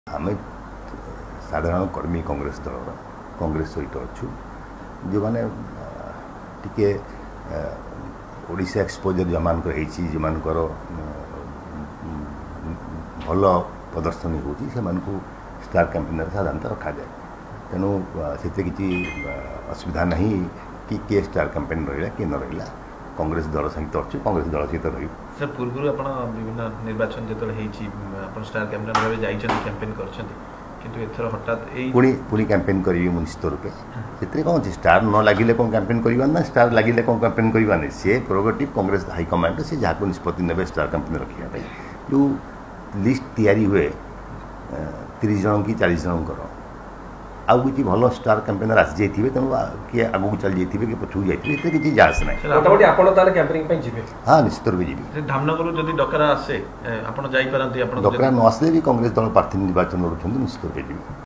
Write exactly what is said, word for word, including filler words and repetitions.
आम साधारण कर्मी कांग्रेस दल कांग्रेस सहित अच्छु जो मैंने टिके ओडिशा एक्सपोजर जो मान जो मानकर भल प्रदर्शन होती स्टार कैंपेनर साधारणतः रखा जाए तेणु से किसी असुविधा नहीं कि किए स्टार कैंपेन रहा कि न रहा कांग्रेस दल सहित अच्छे कांग्रेस दल सहित रही सर पूर्व आप विभिन्न निर्वाचन जो स्टार कैंपेन भाव जाइए कैंपेन कर हठात पुणी पुणी कैंपेन करी निश्चित रूपे से कौन अच्छे स्टार न लगे कौन कैंपेन करवा ना स्टार लगे कौन कैंपेन करवा नहीं सी प्रोगेटिव कांग्रेस हाईकमांड से जहाँ निष्पत्ति ने स्टार कैंपेन रखापी जो लिस्ट तैयारी हुए तीस जन कि चालीस जनकर आउ किसी भल स्टार कैंपेनर आसी जाइए तेणु किए आगू चली जाइए कि पछू जाइए किसी जास ना हाँ निश्चित रूप जी धामनगर जब डकरा आसे डकरा न आसले भी कांग्रेस दल प्रार्थी निर्वाचन लड़ुंट निश्चित रूप